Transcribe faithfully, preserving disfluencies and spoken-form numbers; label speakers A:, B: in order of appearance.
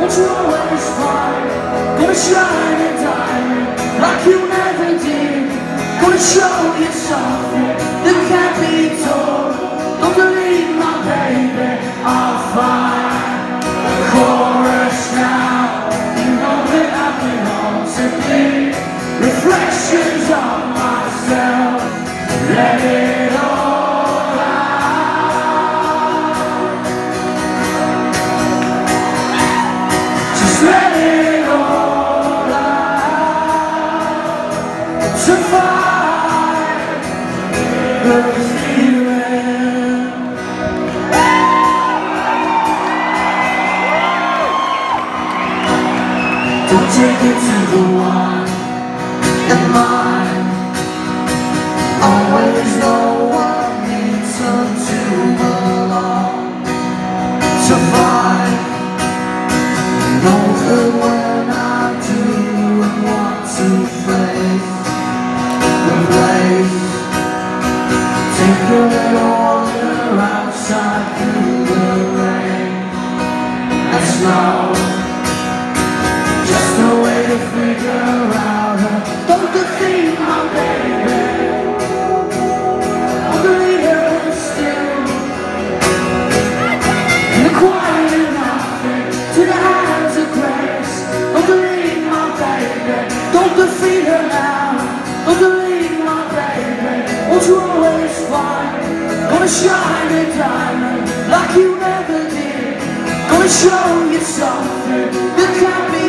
A: won't you always find? Gonna shine a diamond like you never did. Gonna show you something that can't be told. Don't believe my baby, I'll find the chorus now. You know that I belong to be reflections of myself. Let it all out. Just let it all out. To find the feeling. Don't take it to the one and mine. Always know what needs her to belong. To find, know that when I do and want to face the place, take a little wander outside through the rain and snow. Just a way to figure out her. Don't defeat my baby. Don't defeat her now, don't believe my baby. Won't you always find? Gonna shine a diamond like you never did. Gonna show you something that can't be